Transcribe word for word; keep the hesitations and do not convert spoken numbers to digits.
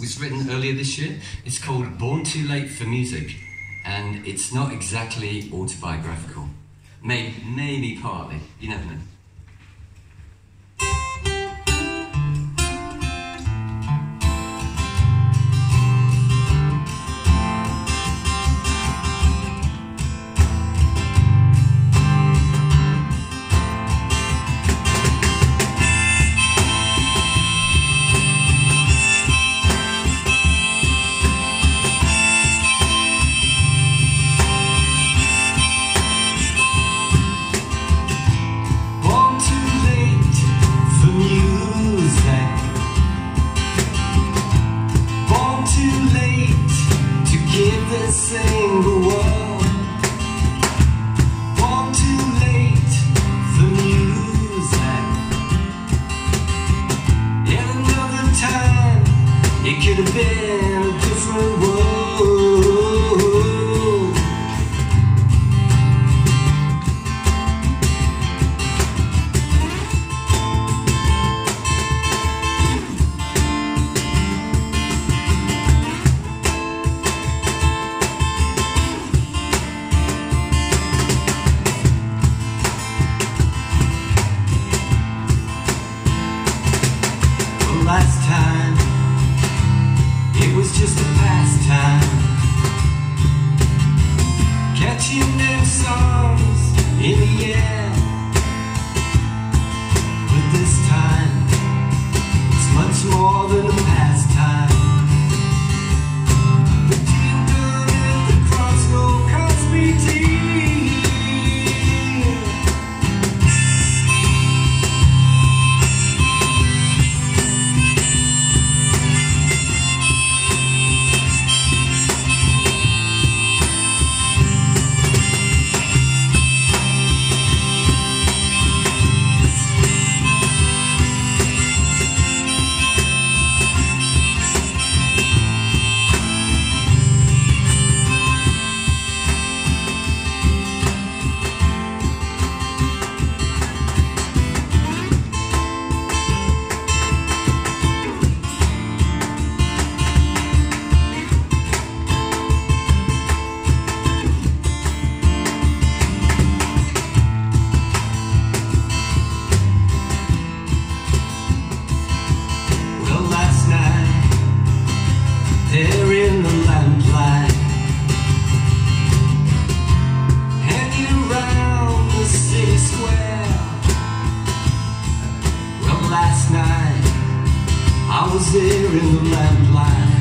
was written earlier this year. It's called Born Too Late for Music, and it's not exactly autobiographical. Maybe, maybe partly, you never know. Sing the world. Born too late for music. In another time, it could have been a different world. Last time, it was just a pastime, catching them songs in the air. But this time, it's much more than a pastime. The deal done at the crossroad cost me dear. There in the lamplight, hanging around the city square. Well, last night I was there in the lamplight.